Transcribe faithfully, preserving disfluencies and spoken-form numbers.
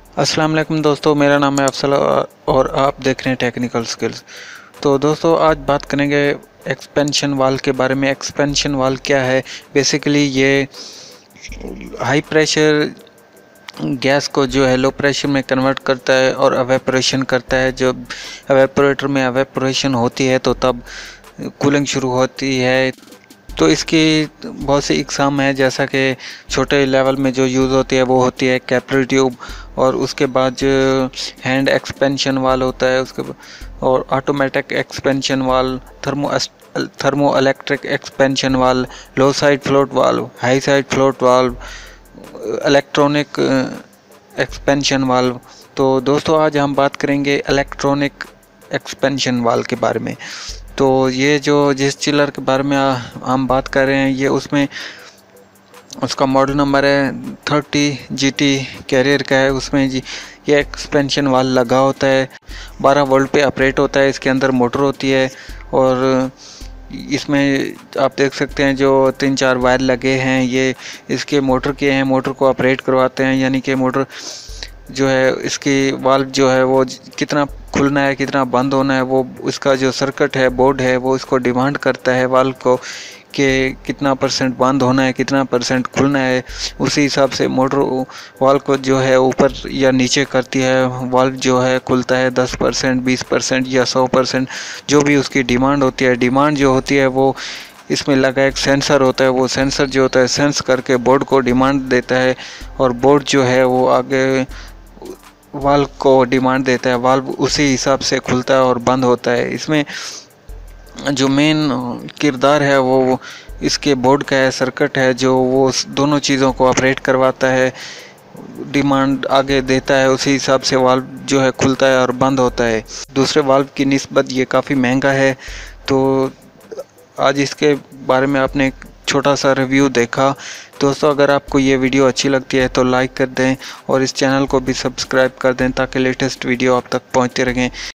अस्सलाम वालेकुम दोस्तों, मेरा नाम है अफसल और आप देख रहे हैं टेक्निकल स्किल्स। तो दोस्तों आज बात करेंगे एक्सपेंशन वाल के बारे में। एक्सपेंशन वाल क्या है? बेसिकली ये हाई प्रेशर गैस को जो है लो प्रेशर में कन्वर्ट करता है और एवेपोरेशन करता है। जब एवेपोरेटर में एवेपोरेशन होती है तो तब कूलिंग शुरू होती है। तो इसकी बहुत सी इकसाम है, जैसा कि छोटे लेवल में जो यूज़ होती है वो होती है कैपिलरी ट्यूब, और उसके बाद जो हैंड एक्सपेंशन वाल होता है उसके और automatic expansion valve, thermo thermo electric expansion valve, low side float valve, high side float valve, electronic expansion valve. तो दोस्तों आज हम बात करेंगे इलेक्ट्रॉनिक एक्सपेंशन वाल्व के बारे में। तो ये जो जिस चिलर के बारे में हम बात कर रहे हैं ये उसमें उसका मॉडल नंबर है थर्टी जी टी कैरियर का है। उसमें जी ये एक्सपेंशन वाल लगा होता है, बारह वोल्ट पे ऑपरेट होता है। इसके अंदर मोटर होती है और इसमें आप देख सकते हैं जो तीन चार वायर लगे हैं ये इसके मोटर के हैं, मोटर को ऑपरेट करवाते हैं। यानी कि मोटर जो है इसकी वाल्व जो है वो कितना खुलना है कितना बंद होना है वो इसका जो सर्किट है बोर्ड है वो इसको डिमांड करता है वाल्व को कि कितना परसेंट बंद होना है कितना परसेंट खुलना है। उसी हिसाब से मोटर वाल्व को जो है ऊपर या नीचे करती है। वाल्व जो है खुलता है दस परसेंट बीस परसेंट या सौ परसेंट, जो भी उसकी डिमांड होती है। डिमांड जो होती है वो इसमें लगा एक सेंसर होता है, वो सेंसर जो होता है सेंस करके बोर्ड को डिमांड देता है और बोर्ड जो है वो आगे वाल्व को डिमांड देता है। वाल्व उसी हिसाब से खुलता है और बंद होता है। इसमें जो मेन किरदार है वो इसके बोर्ड का है, सर्किट है जो वो दोनों चीज़ों को ऑपरेट करवाता है, डिमांड आगे देता है, उसी हिसाब से वाल्व जो है खुलता है और बंद होता है। दूसरे वाल्व की निस्बत ये काफ़ी महंगा है। तो आज इसके बारे में आपने एक छोटा सा रिव्यू देखा। दोस्तों अगर आपको ये वीडियो अच्छी लगती है तो लाइक कर दें और इस चैनल को भी सब्सक्राइब कर दें ताकि लेटेस्ट वीडियो आप तक पहुंचते रहें।